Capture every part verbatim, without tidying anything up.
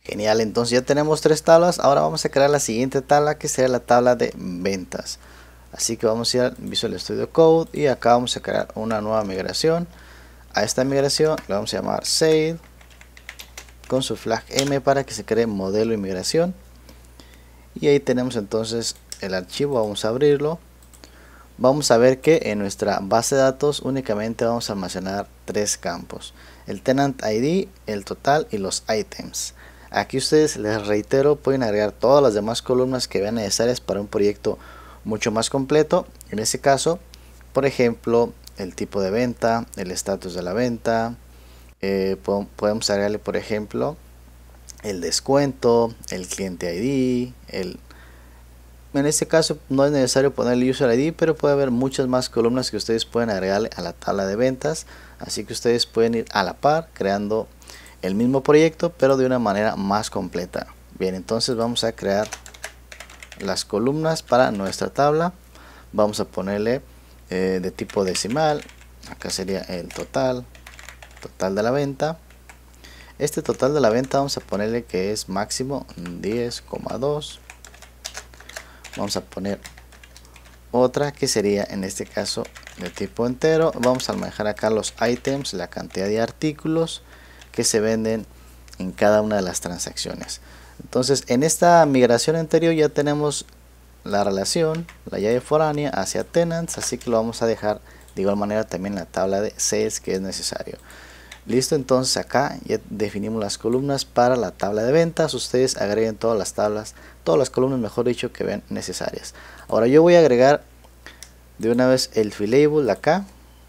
Genial, entonces ya tenemos tres tablas. Ahora vamos a crear la siguiente tabla, que será la tabla de ventas. Así que vamos a ir al Visual Studio Code y acá vamos a crear una nueva migración. A esta migración le vamos a llamar Sale con su flag M para que se cree modelo de migración. Y ahí tenemos entonces el archivo, vamos a abrirlo. Vamos a ver que en nuestra base de datos únicamente vamos a almacenar tres campos: el tenant I D, el total y los items. Aquí ustedes, les reitero, pueden agregar todas las demás columnas que vean necesarias para un proyecto mucho más completo. En este caso, por ejemplo, el tipo de venta, el estatus de la venta, eh, podemos agregarle por ejemplo el descuento, el cliente I D, el en este caso no es necesario poner el user I D, pero puede haber muchas más columnas que ustedes pueden agregarle a la tabla de ventas, así que ustedes pueden ir a la par creando el mismo proyecto pero de una manera más completa. Bien, entonces vamos a crear las columnas para nuestra tabla. Vamos a ponerle eh, de tipo decimal. Acá sería el total total de la venta. Este total de la venta vamos a ponerle que es máximo diez coma dos. Vamos a poner otra que sería en este caso de tipo entero. Vamos a manejar acá los items, la cantidad de artículos que se venden en cada una de las transacciones. Entonces en esta migración anterior ya tenemos la relación, la llave foránea hacia tenants, así que lo vamos a dejar de igual manera también en la tabla de sales que es necesario. Listo, entonces acá ya definimos las columnas para la tabla de ventas. Ustedes agreguen todas las tablas, todas las columnas mejor dicho que vean necesarias. Ahora yo voy a agregar de una vez el filable acá,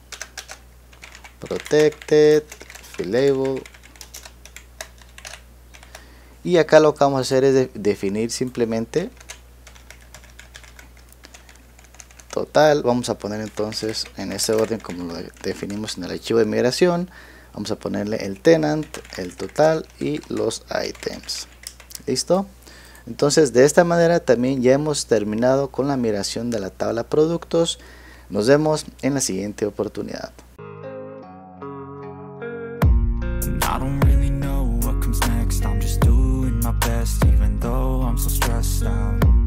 protected filable, y acá lo que vamos a hacer es de definir simplemente total. Vamos a poner entonces en ese orden como lo definimos en el archivo de migración. Vamos a ponerle el tenant, el total y los items. Listo. Entonces de esta manera también ya hemos terminado con la migración de la tabla productos. Nos vemos en la siguiente oportunidad. I don't really know what comes next. I'm just doing my best even though I'm so stressed out.